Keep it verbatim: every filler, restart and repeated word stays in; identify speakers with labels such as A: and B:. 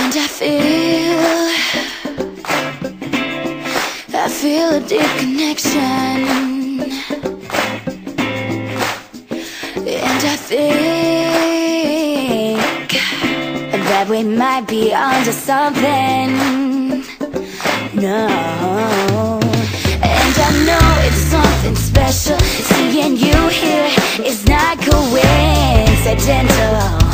A: And I feel, I feel a deep connection. And I think that we might be onto something. No. And I know it's something special. Seeing you here is not coincidental.